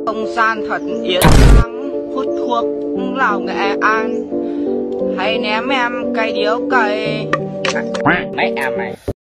Không gian thật yên lặng, hút thuốc lào Nghệ An. Hãy ném em cây điếu cày. Mấy em này